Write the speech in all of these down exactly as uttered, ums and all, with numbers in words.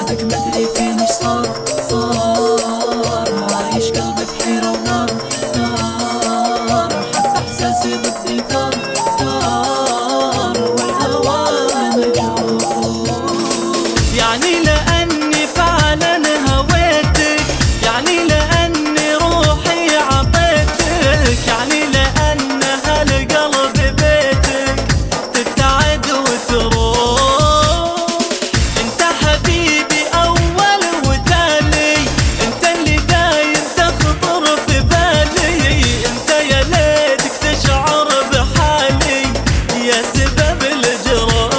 بعدك مدري فين ايش صار صار، عايش قلبي بحيرة ونار نار، حتى احساسي ضدي ثار ثار، والهوى مجروح. يعني لأني فعلا هويتك، يعني لأني روحي عطيتك، يعني لأن هالقلب بيتك تبتعد وتروح. انت حبيبي أول وتالي، انت اللي دايم تخطر في بالي، انت يا ليتك تشعر بحالي يا سبب الجراح.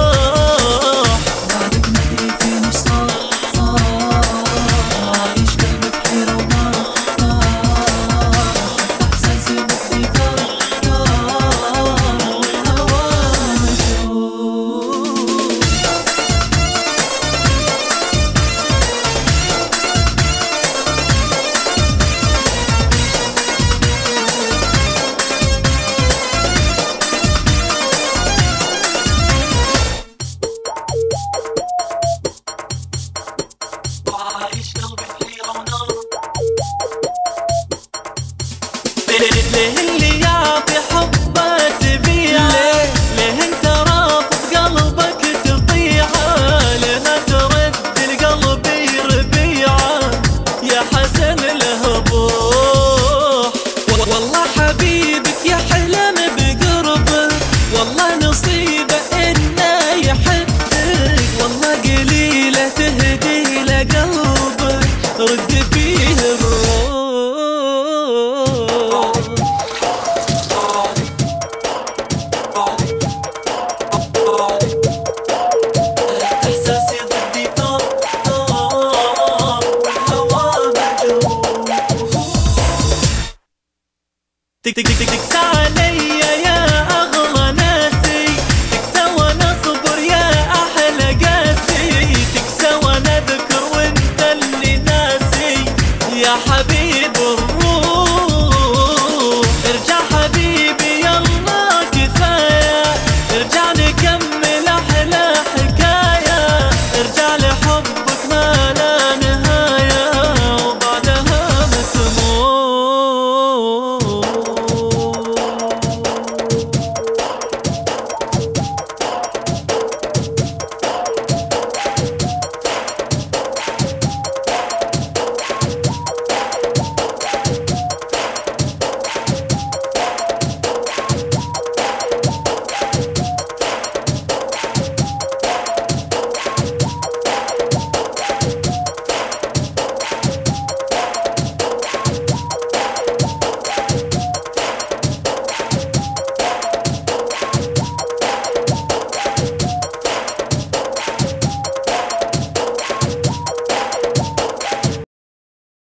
بعدك مدري فين ايش صار صار، عايش قلبي بحيرة ونار نار، حتى احساسي ضدي ثار ثار، والهوى مجروح. عايش قلبي بحيرة ونار. ليه اللي يعطي حبه تبيعه؟ ليه انت رافض قلبك تطيعه؟ ليه ترد القلب يربيعه يا حسن الهبوح؟ والله حبيبك يحلم بقربك، والله نصيبه انه يحبك، والله قليله تهدي لقلبك رد فيه الروح. احساسي ضدي ثار ثار، والهوى مجروح. تك تك تك تكسى عليا يا أغلى ناسي، تكسى وأنا أصبر يا أحلى قاسي، تكسى وأنا أذكر وأنت اللي ناسي يا حبيب الروح.